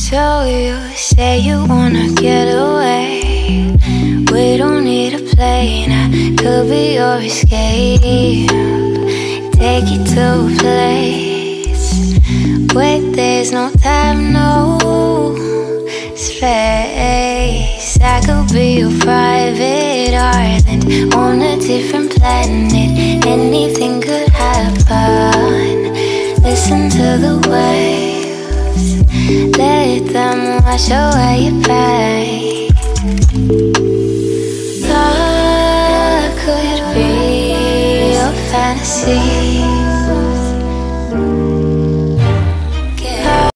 So you say you wanna get away. We don't need a plane, I could be your escape. Take you to a place where there's no time, no space. I could be your private island on a different planet. Anything could happen. Listen to the waves, let them wash away your pain. Love could be your fantasy.